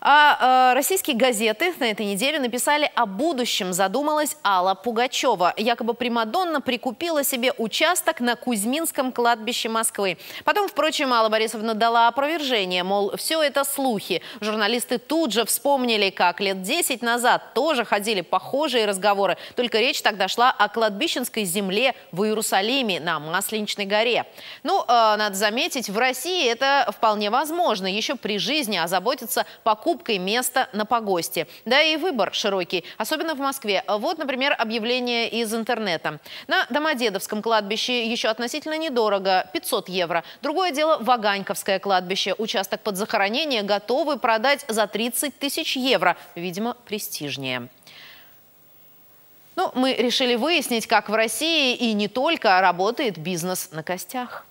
Российские газеты на этой неделе написали о будущем. Задумалась Алла Пугачева. Якобы примадонна прикупила себе участок на Кузьминском кладбище Москвы. Потом, впрочем, Алла Борисовна дала опровержение, мол, все это слухи. Журналисты тут же вспомнили, как лет 10 назад тоже ходили похожие разговоры. Только речь тогда шла о кладбищенской земле в Иерусалиме на Масленичной горе. Ну, надо заметить, в России это вполне возможно. Еще при жизни озаботиться покупкой места на погосте. Да и выбор широкий, особенно в Москве. Вот, например, объявление из интернета. На Домодедовском кладбище еще относительно недорого – 500 евро. Другое дело – Ваганьковское кладбище. Участок под захоронение готовы продать за 30 тысяч евро. Видимо, престижнее. Ну, мы решили выяснить, как в России и не только работает бизнес на костях.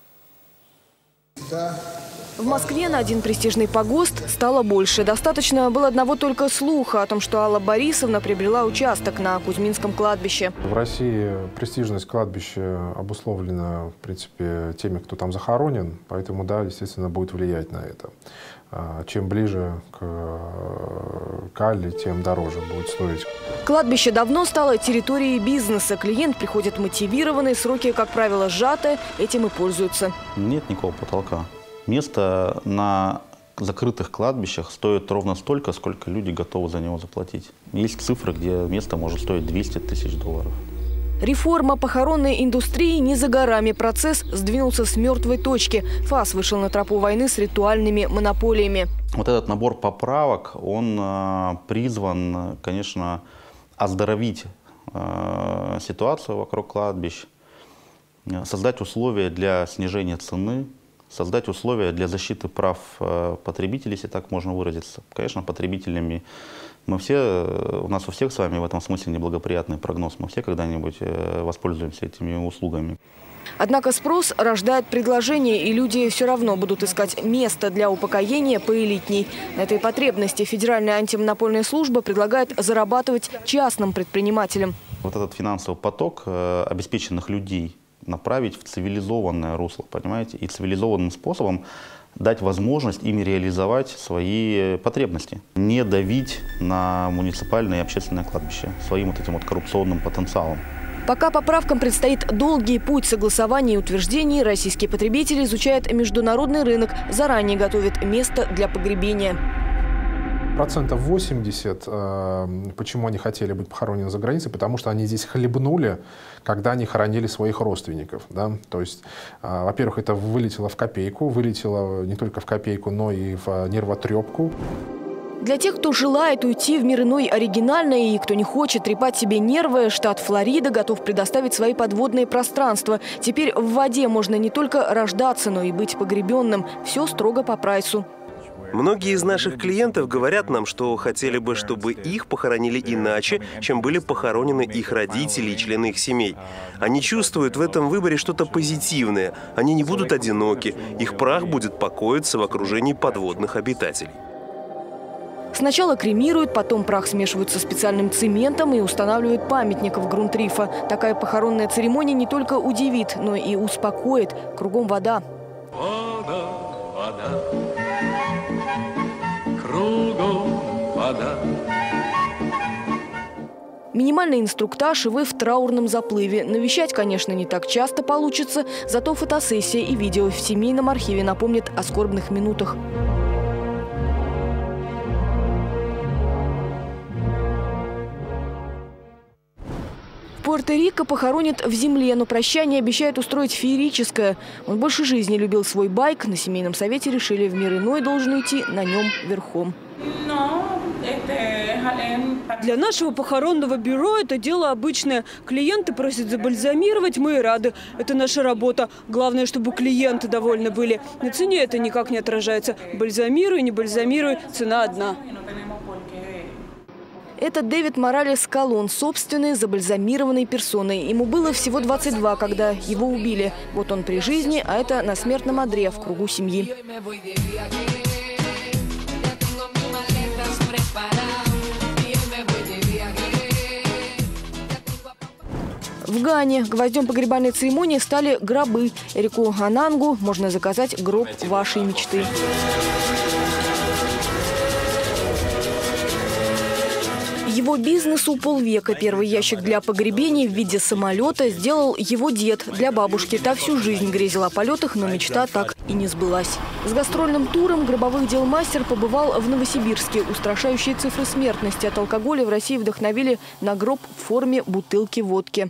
В Москве на один престижный погост стало больше. Достаточно было одного только слуха о том, что Алла Борисовна приобрела участок на Кузьминском кладбище. В России престижность кладбища обусловлена, в принципе, теми, кто там захоронен, поэтому, да, естественно, будет влиять на это. Чем ближе к Алле, тем дороже будет стоить. Кладбище давно стало территорией бизнеса. Клиент приходит мотивированный, сроки, как правило, сжаты, этим и пользуются. Нет никакого потолка. Место на закрытых кладбищах стоит ровно столько, сколько люди готовы за него заплатить. Есть цифры, где место может стоить 200 тысяч долларов. Реформа похоронной индустрии не за горами. Процесс сдвинулся с мертвой точки. ФАС вышел на тропу войны с ритуальными монополиями. Вот этот набор поправок, он призван, конечно, оздоровить ситуацию вокруг кладбищ, создать условия для снижения цены, создать условия для защиты прав потребителей, если так можно выразиться. Конечно, потребителями мы все, у нас у всех с вами в этом смысле неблагоприятный прогноз. Мы все когда-нибудь воспользуемся этими услугами. Однако спрос рождает предложение, и люди все равно будут искать место для упокоения поэлитней. На этой потребности Федеральная антимонопольная служба предлагает зарабатывать частным предпринимателям. Вот этот финансовый поток обеспеченных людей направить в цивилизованное русло, понимаете, и цивилизованным способом дать возможность им реализовать свои потребности. Не давить на муниципальное и общественное кладбище своим вот этим вот коррупционным потенциалом. Пока поправкам предстоит долгий путь согласования и утверждений, российские потребители изучают международный рынок, заранее готовят место для погребения. 80%, почему они хотели быть похоронены за границей, потому что они здесь хлебнули, когда они хоронили своих родственников. Да? То есть, во-первых, это вылетело в копейку, вылетело не только в копейку, но и в нервотрепку. Для тех, кто желает уйти в мир иной оригинально и кто не хочет трепать себе нервы, штат Флорида готов предоставить свои подводные пространства. Теперь в воде можно не только рождаться, но и быть погребенным. Все строго по прайсу. Многие из наших клиентов говорят нам, что хотели бы, чтобы их похоронили иначе, чем были похоронены их родители и члены их семей. Они чувствуют в этом выборе что-то позитивное. Они не будут одиноки. Их прах будет покоиться в окружении подводных обитателей. Сначала кремируют, потом прах смешивают со специальным цементом и устанавливают памятник в грунт рифа. Такая похоронная церемония не только удивит, но и успокоит. Кругом вода. Вода, вода. Кругом вода. Минимальный инструктаж, и вы в траурном заплыве. Навещать, конечно, не так часто получится, зато фотосессия и видео в семейном архиве напомнят о скорбных минутах. В Пуэрто-Рико похоронят в земле, но прощание обещают устроить феерическое. Он больше жизни любил свой байк. На семейном совете решили, в мир иной должен уйти на нем верхом. Для нашего похоронного бюро это дело обычное. Клиенты просят забальзамировать, мы и рады. Это наша работа. Главное, чтобы клиенты довольны были. На цене это никак не отражается. Бальзамируй, не бальзамируй, цена одна. Это Дэвид Моралес Колон, собственной забальзамированной персоной. Ему было всего 22, когда его убили. Вот он при жизни, а это на смертном одре в кругу семьи. В Гане гвоздем погребальной церемонии стали гробы. Эрику Анангу можно заказать гроб вашей мечты. Его бизнесу полвека. Первый ящик для погребений в виде самолета сделал его дед для бабушки. Та всю жизнь грезила о полетах, но мечта так и не сбылась. С гастрольным туром гробовых дел мастер побывал в Новосибирске. Устрашающие цифры смертности от алкоголя в России вдохновили на гроб в форме бутылки водки.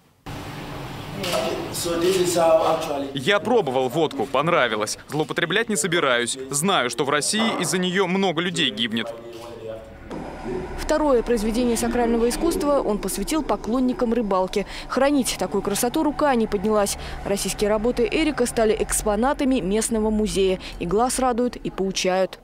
Я пробовал водку, понравилось. Злоупотреблять не собираюсь. Знаю, что в России из-за нее много людей гибнет. Второе произведение сакрального искусства он посвятил поклонникам рыбалки. Хранить такую красоту рука не поднялась. Российские работы Эрика стали экспонатами местного музея. И глаз радуют, и поучают.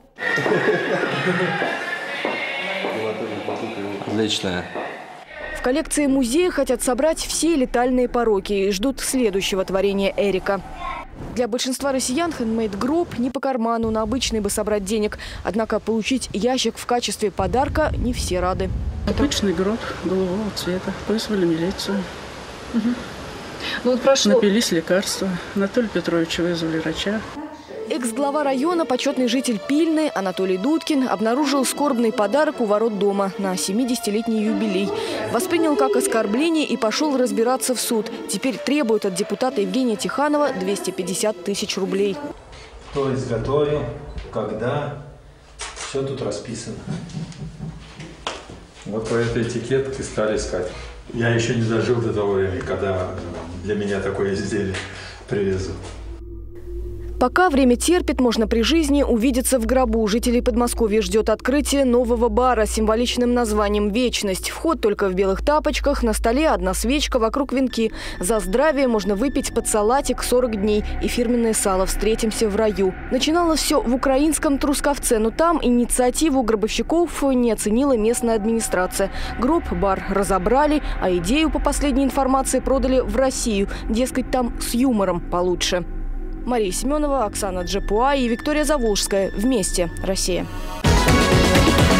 Отлично. В коллекции музея хотят собрать все летальные пороки и ждут следующего творения Эрика. Для большинства россиян хендмейд гроб не по карману, на обычный бы собрать денег. Однако получить ящик в качестве подарка не все рады. Обычный гроб голубого цвета. Вызвали милицию. Ну, вот прошло... Напились лекарства. Анатолия Петровича вызвали врача. Экс-глава района, почетный житель Пильны Анатолий Дудкин обнаружил скорбный подарок у ворот дома на 70-летний юбилей. Воспринял как оскорбление и пошел разбираться в суд. Теперь требует от депутата Евгения Тиханова 250 тысяч рублей. Кто изготовил, когда, все тут расписано. Вот по этой этикетке стали искать. Я еще не дожил до того времени, когда для меня такое изделие привезут. Пока время терпит, можно при жизни увидеться в гробу. Жителей Подмосковья ждет открытие нового бара с символичным названием «Вечность». Вход только в белых тапочках, на столе одна свечка, вокруг венки. За здравие можно выпить под салатик 40 дней и фирменное сало «Встретимся в раю». Начиналось все в украинском Трусковце, но там инициативу гробовщиков не оценила местная администрация. Гроб-бар разобрали, а идею, по последней информации, продали в Россию. Дескать, там с юмором получше. Мария Семенова, Оксана Джапуа и Виктория Заволжская. Вместе. Россия.